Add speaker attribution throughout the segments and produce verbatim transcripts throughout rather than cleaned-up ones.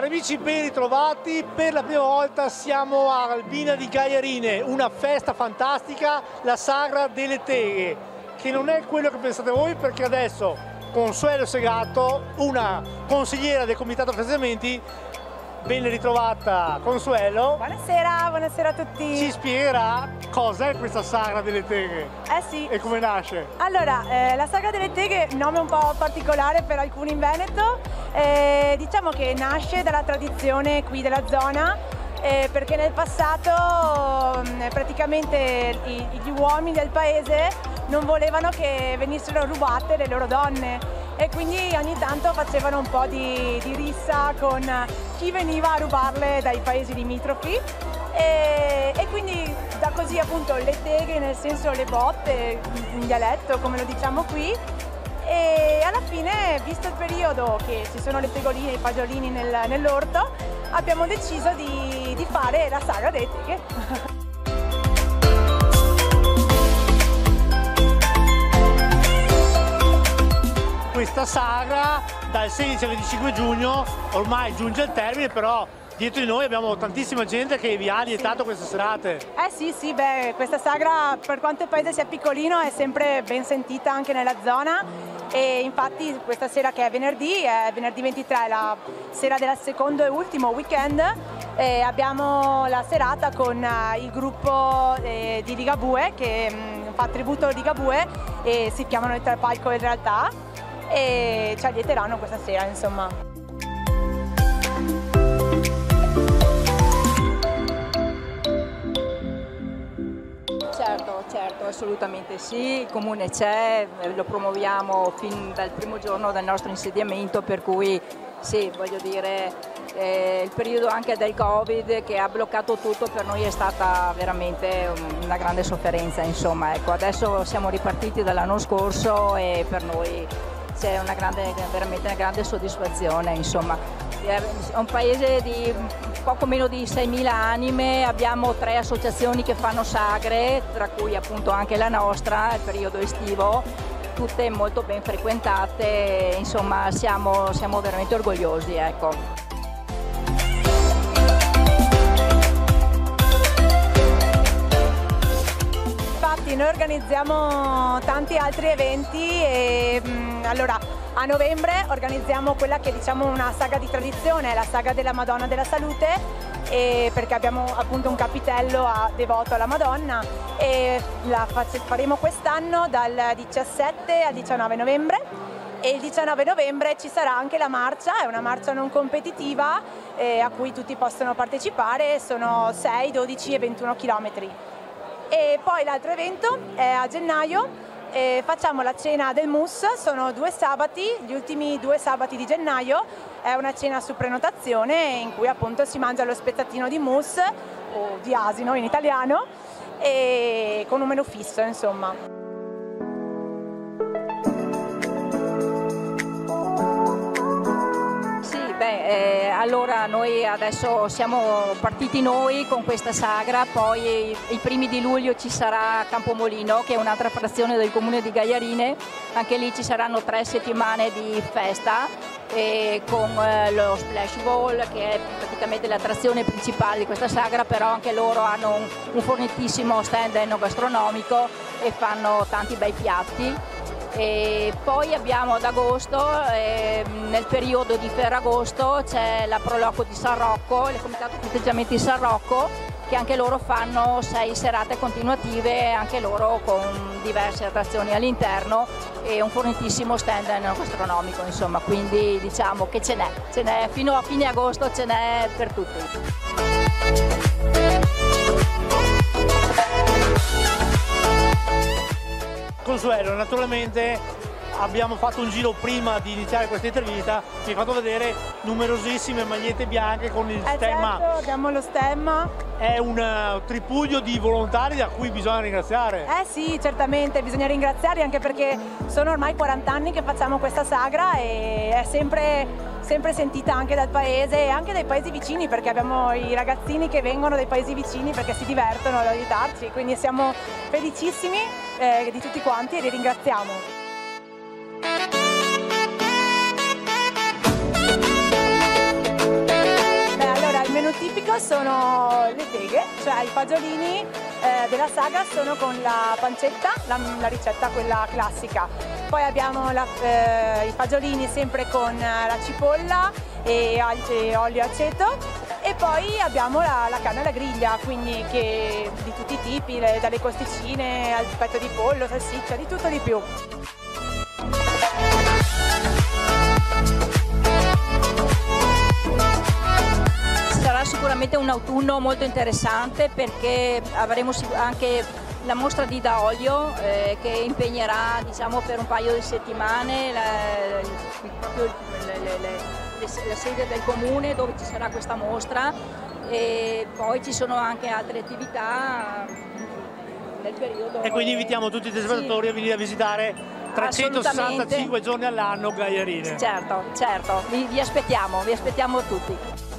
Speaker 1: Cari amici, ben ritrovati. Per la prima volta siamo a Albina di Gaiarine, una festa fantastica, la Sagra delle Teghe, che non è quello che pensate voi, perché adesso Consuelo Segato, una consigliera del comitato festeggiamenti, ben ritrovata Consuelo.
Speaker 2: Buonasera, buonasera a tutti.
Speaker 1: Ci spiegherà cos'è questa Sagra delle Teghe.
Speaker 2: Eh sì.
Speaker 1: E come nasce.
Speaker 2: Allora, eh, la Sagra delle Teghe, nome un po' particolare per alcuni in Veneto, eh, diciamo che nasce dalla tradizione qui della zona, eh, perché nel passato eh, praticamente i, gli uomini del paese non volevano che venissero rubate le loro donne e quindi ogni tanto facevano un po' di, di rissa con chi veniva a rubarle dai paesi limitrofi e, e quindi da così appunto le teghe, nel senso le botte in dialetto come lo diciamo qui, e alla fine, visto il periodo che ci sono le tegoline, i fagiolini nel, nell'orto, abbiamo deciso di, di fare la Sagra delle Teghe.
Speaker 1: Questa sagra dal sedici al venticinque giugno ormai giunge al termine, però dietro di noi abbiamo tantissima gente che vi ha lietato queste serate.
Speaker 2: Eh sì, sì, beh, questa sagra, per quanto il paese sia piccolino, è sempre ben sentita anche nella zona e infatti questa sera, che è venerdì, è venerdì ventitré, la sera del secondo e ultimo weekend, eh, abbiamo la serata con eh, il gruppo eh, di Ligabue che mh, fa tributo a Ligabue e si chiamano i Tre Palco in realtà, e ci allieteranno questa sera, insomma.
Speaker 3: Certo, certo, assolutamente sì, il comune c'è, lo promuoviamo fin dal primo giorno del nostro insediamento, per cui sì, voglio dire, eh, il periodo anche del Covid che ha bloccato tutto per noi è stata veramente una grande sofferenza, insomma, ecco, adesso siamo ripartiti dall'anno scorso e per noi c'è una grande, veramente una grande soddisfazione, insomma. È un paese di poco meno di seimila anime, abbiamo tre associazioni che fanno sagre, tra cui appunto anche la nostra, il periodo estivo, tutte molto ben frequentate, insomma siamo, siamo veramente orgogliosi, ecco.
Speaker 2: Noi organizziamo tanti altri eventi e mh, allora a novembre organizziamo quella che diciamo una saga di tradizione, la saga della Madonna della Salute, e perché abbiamo appunto un capitello a, devoto alla Madonna e la faremo quest'anno dal diciassette al diciannove novembre e il diciannove novembre ci sarà anche la marcia, è una marcia non competitiva eh, a cui tutti possono partecipare, sono sei, dodici e ventuno chilometri. E poi l'altro evento è a gennaio, eh, facciamo la cena del mousse, sono due sabati, gli ultimi due sabati di gennaio, è una cena su prenotazione in cui appunto si mangia lo spezzatino di mousse o di asino in italiano e con un menù fisso, insomma.
Speaker 3: Beh, eh, allora noi adesso siamo partiti noi con questa sagra, poi i, i primi di luglio ci sarà Campomolino, che è un'altra frazione del comune di Gaiarine, anche lì ci saranno tre settimane di festa e con eh, lo Splash Ball, che è praticamente l'attrazione principale di questa sagra, però anche loro hanno un, un fornitissimo stand enogastronomico e fanno tanti bei piatti. E poi abbiamo ad agosto, eh, nel periodo di Ferragosto, c'è la Proloco di San Rocco, il comitato festeggiamenti di San Rocco, che anche loro fanno sei serate continuative, anche loro con diverse attrazioni all'interno e un fornitissimo stand enogastronomico, insomma, quindi diciamo che ce n'è, ce n'è fino a fine agosto, ce n'è per tutti.
Speaker 1: Consuelo, naturalmente abbiamo fatto un giro prima di iniziare questa intervista, mi hai fatto vedere numerosissime magliette bianche con il
Speaker 2: eh
Speaker 1: stemma.
Speaker 2: Certo, abbiamo lo stemma.
Speaker 1: È un uh, tripudio di volontari da cui bisogna ringraziare.
Speaker 2: Eh sì, certamente, bisogna ringraziarli anche perché sono ormai quaranta anni che facciamo questa sagra e è sempre, sempre sentita anche dal paese e anche dai paesi vicini, perché abbiamo i ragazzini che vengono dai paesi vicini perché si divertono ad aiutarci, quindi siamo felicissimi eh, di tutti quanti e li ringraziamo. tipico sono le teghe, cioè i fagiolini eh, della saga sono con la pancetta, la, la ricetta quella classica. Poi abbiamo la, eh, i fagiolini sempre con la cipolla e, e olio e aceto, e poi abbiamo la, la carne alla griglia, quindi che di tutti i tipi, le, dalle costicine al petto di pollo, salsiccia, di tutto di più.
Speaker 3: Sarà sicuramente un autunno molto interessante perché avremo anche la mostra di da olio eh, che impegnerà, diciamo, per un paio di settimane la, proprio le, le, le, la sede del comune dove ci sarà questa mostra, e poi ci sono anche altre attività nel periodo.
Speaker 1: E quindi invitiamo tutti i telespettatori sì. a venire a visitare trecentosessantacinque giorni all'anno Gagliarine.
Speaker 3: Certo, certo, vi, vi aspettiamo, vi aspettiamo tutti.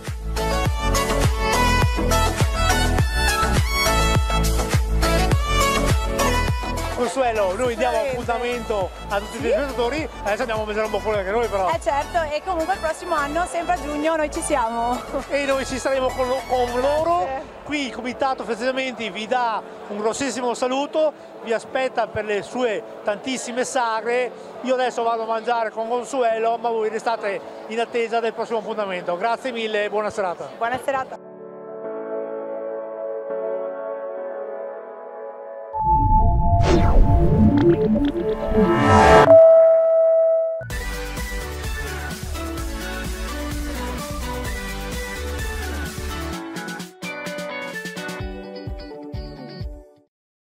Speaker 1: Consuelo, noi diamo appuntamento a tutti sì. i telespettatori, adesso andiamo a mangiare un boccone anche noi però.
Speaker 2: Eh certo, e comunque il prossimo anno, sempre a giugno, noi ci siamo.
Speaker 1: E noi ci saremo con, con loro, qui il Comitato Festeggiamenti vi dà un grossissimo saluto, vi aspetta per le sue tantissime sagre. Io adesso vado a mangiare con Consuelo, ma voi restate in attesa del prossimo appuntamento. Grazie mille e buona serata.
Speaker 2: Buona serata.
Speaker 4: Yeah.